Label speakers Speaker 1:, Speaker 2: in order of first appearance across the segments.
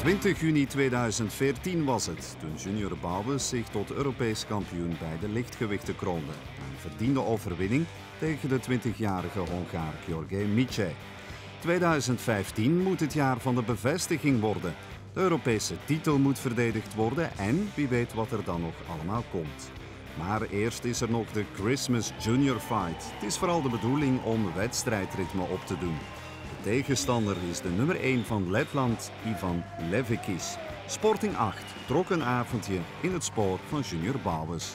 Speaker 1: 20 juni 2014 was het, toen Junior Bouwens zich tot Europees kampioen bij de lichtgewichten kroonde. Een verdiende overwinning tegen de 20-jarige Hongaar Gheorghe Miche. 2015 moet het jaar van de bevestiging worden. De Europese titel moet verdedigd worden en wie weet wat er dan nog allemaal komt. Maar eerst is er nog de Christmas Junior Fight. Het is vooral de bedoeling om wedstrijdritme op te doen. De tegenstander is de nummer 1 van Letland, Ivan Levicki. Sporting 8 trok een avondje in het spoor van Junior Bouwens.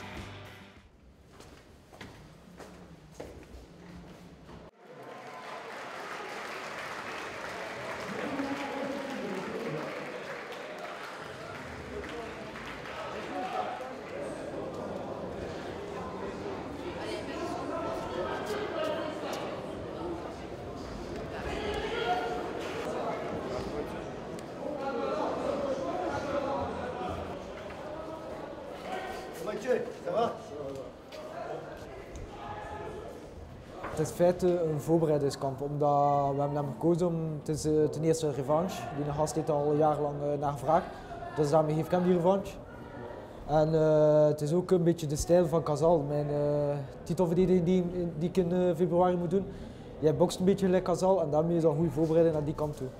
Speaker 2: Het is in feite een voorbereidingskamp, omdat we hebben gekozen om, het is ten eerste een revanche, die gast heeft al jarenlang naar gevraagd, dus daarmee geef ik hem die revanche. En het is ook een beetje de stijl van Casal, mijn titelverdediging die ik in februari moet doen. Jij bokst een beetje gelijk Casal en daarmee is dat een goede voorbereiding naar die kamp toe.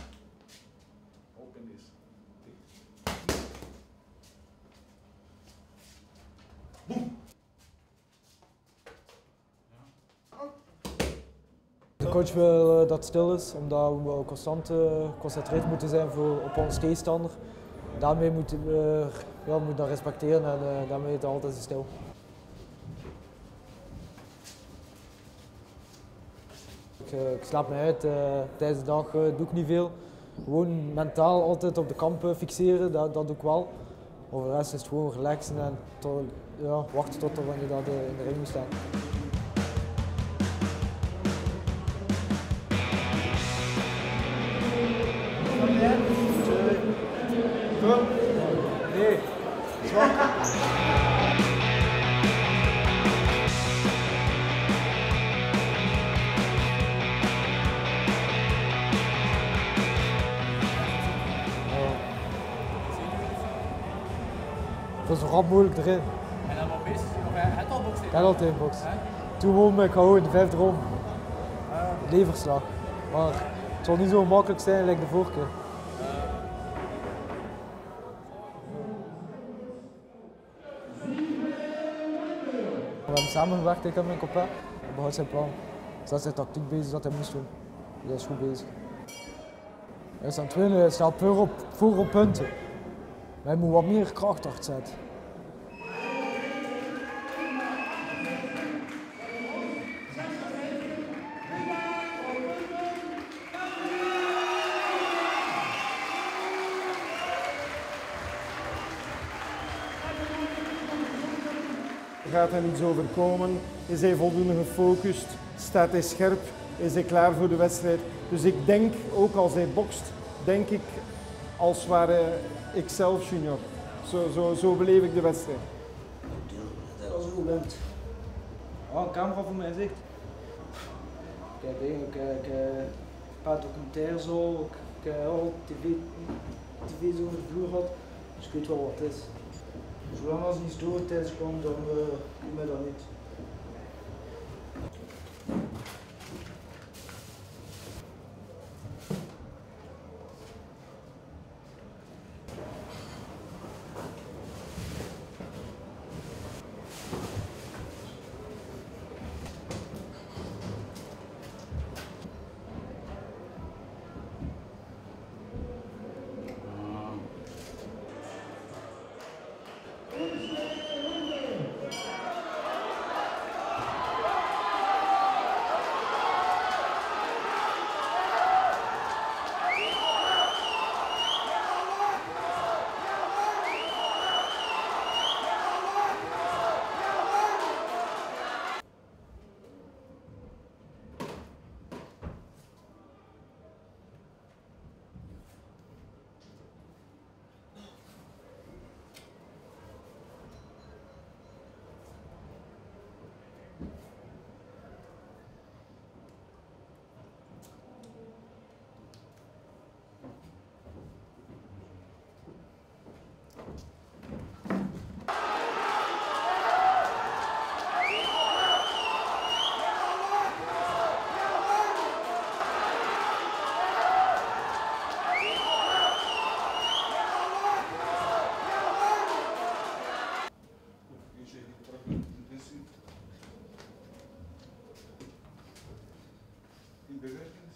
Speaker 2: De coach wil dat het stil is, omdat we constant geconcentreerd moeten zijn op onze tegenstander. Daarmee moeten we dat respecteren en daarmee is het altijd stil. Ik slaap me uit, tijdens de dag doe ik niet veel. Gewoon mentaal altijd op de kamp fixeren, dat doe ik wel. Over de rest is het gewoon relaxen en wachten tot wanneer dat in de ring moet staan. Nee, zwak. Dat is rap moeilijk erin.
Speaker 3: En dan wel bezig? Of hij had al boksen?
Speaker 2: Ik had altijd boksen. Toen won ik gewoon de 5e ronde. Leverslag. Maar het zal niet zo makkelijk zijn als de vorige keer. We hebben samengewerkt, ik en mijn copain. Hij behoudt zijn plan. Dus dat is zijn tactiek bezig dat hij moest doen. Hij is goed bezig. Hij is aan het winnen, hij staat voor op punten. Maar hij moet wat meer kracht achter zetten.
Speaker 4: Gaat er iets overkomen? Is hij voldoende gefocust? Staat hij scherp? Is hij klaar voor de wedstrijd? Dus ik denk, ook als hij bokst, denk ik als ware ik zelf junior. Zo beleef ik de wedstrijd.
Speaker 2: Als je goed bent. Oh, een camera voor mijn zicht. Ik kijk een paar documentaires zo, ik heb al tv's over de vloer gehad, dus ik weet wel wat het is. Zolang als niet stoort tijdens komt, dan doe mij dat niet.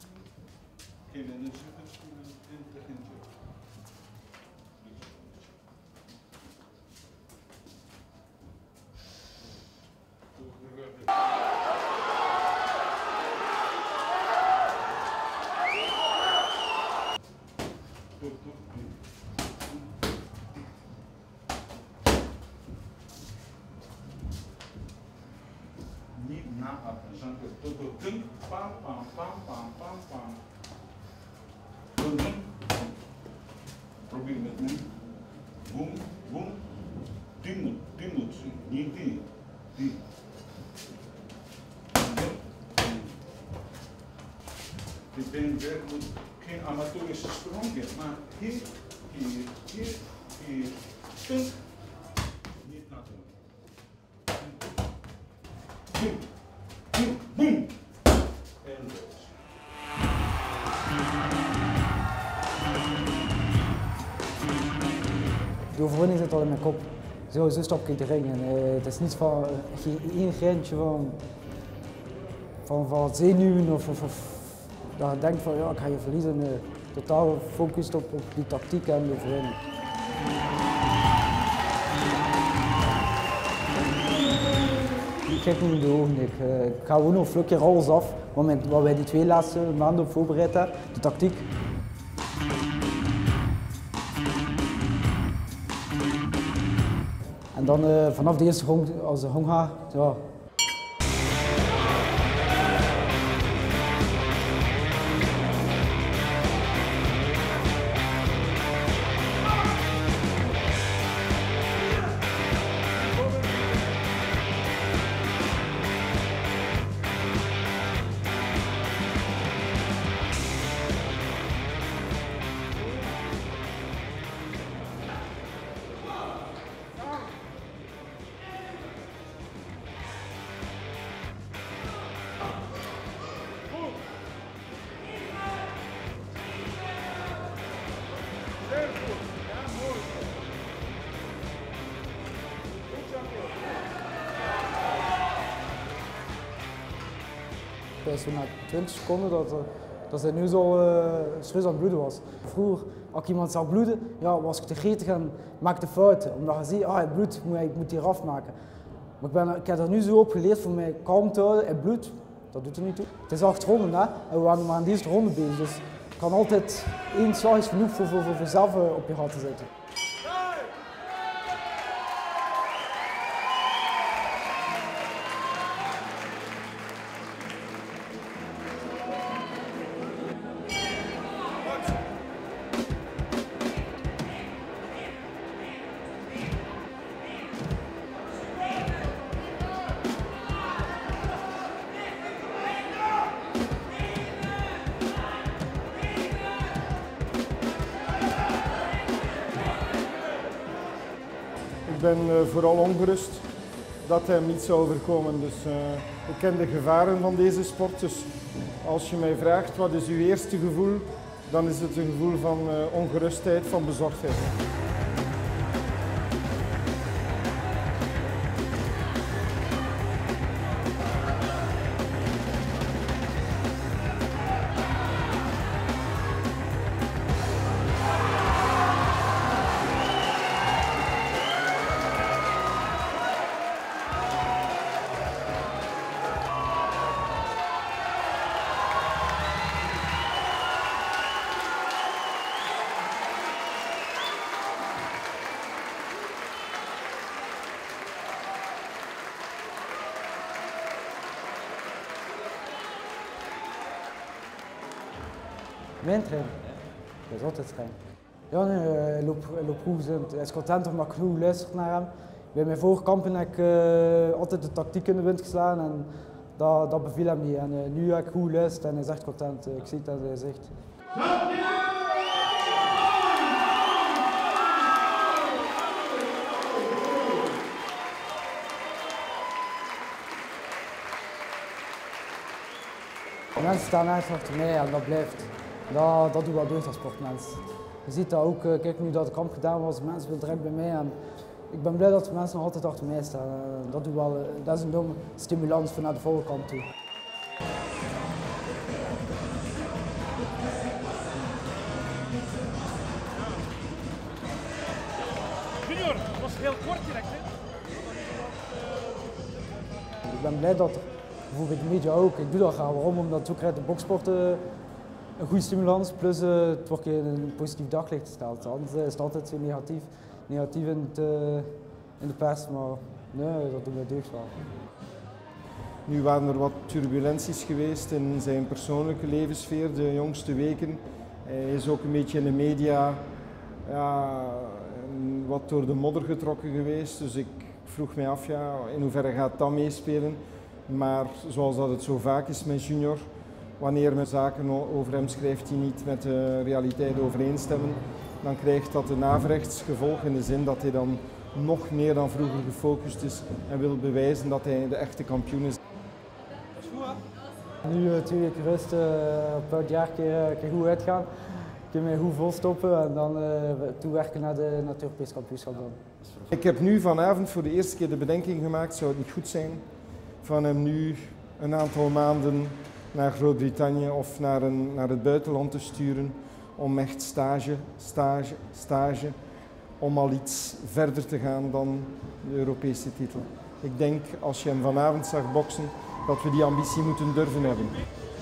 Speaker 5: Niet na zanken. Dunk, pam, pam, pam, pam, pam, pam. Dunk. Probeer met me. Boom, boom. Die moet zien. Niet die. Die. Ik denk dat het geen amateurische sprong is, maar hier, hier, hier, hier. Dunk. Niet naar doen. Boom, boom, boom. En los.
Speaker 2: De overwinning zit al in mijn kop. Zo stap ik de ring in. Het is niet van geen één greintje van zenuwen of dat je denkt van ja, ik ga je verliezen. Totaal gefocust op die tactiek en de overwinning. Ik kijk niet in de ogen. Ik ga gewoon nog vlug alles af wat wij die 2 laatste maanden op voorbereid hebben, de tactiek. En dan vanaf de eerste gong, als de gong gaat, ja. Zo na 20 seconden dat hij nu zo serieus aan het bloeden was. Vroeger, als ik iemand zag bloeden, ja, was ik te gretig en maakte fouten. Omdat je ziet, hij bloedt, ik moet hier afmaken. Maar ik heb er nu zo op geleerd voor mij kalm te houden. Hij bloedt, dat doet er niet toe. Het is 8 ronden hè? En we waren maar aan de eerste ronde bezig. Dus het kan altijd 1 slag is genoeg voor zelf op je gat te zitten.
Speaker 4: Ik ben vooral ongerust dat hem iets zou overkomen. Dus, ik ken de gevaren van deze sport. Dus als je mij vraagt wat is uw eerste gevoel, dan is het een gevoel van ongerustheid, van bezorgdheid.
Speaker 2: Mijn trainer, dat is altijd streng. Ja, nee, hij loopt goed. Hij is content omdat ik genoeg luister naar hem. Bij mijn vorige kampen heb ik altijd de tactiek in de wind geslaan en dat beviel hem niet. En nu heb ik goed luisteren en hij is echt content. Ik zie het dat hij zegt. Mensen staan echt achter mij en dat blijft. Dat doet wel deugd als sportmens. Je ziet dat ook, kijk nu dat de kamp gedaan was, mensen willen direct bij mij en ik ben blij dat de mensen nog altijd achter mij staan. Dat is een enorme stimulans voor naar de volgende kamp toe.
Speaker 3: Heel kort direct, hè?
Speaker 2: Ik ben blij dat er bijvoorbeeld de media ook, ik doe dat graag. Waarom? Omdat zo krijgt de boksport een goede stimulans, plus het wordt in een positief daglicht gesteld. Anders is het altijd zo negatief in de pers, maar nee, dat doet mij deugd wel.
Speaker 4: Nu waren er wat turbulenties geweest in zijn persoonlijke levenssfeer de jongste weken. Hij is ook een beetje in de media wat door de modder getrokken geweest. Dus ik vroeg mij af, in hoeverre gaat dat meespelen. Maar zoals dat het zo vaak is met Junior, wanneer men zaken over hem schrijft die niet met de realiteit overeenstemmen, dan krijgt dat een averechts gevolg in de zin dat hij dan nog meer dan vroeger gefocust is en wil bewijzen dat hij de echte kampioen is.
Speaker 2: Nu 2 weken rust, op het jaar een keer goed uitgaan, een keer mij goed volstoppen en dan toewerken naar het Europees kampioenschap dan.
Speaker 4: Ik heb nu vanavond voor de eerste keer de bedenking gemaakt, zou het niet goed zijn van hem nu een aantal maanden naar Groot-Brittannië of naar het buitenland te sturen om echt stage, om al iets verder te gaan dan de Europese titel. Ik denk, als je hem vanavond zag boksen, dat we die ambitie moeten durven hebben.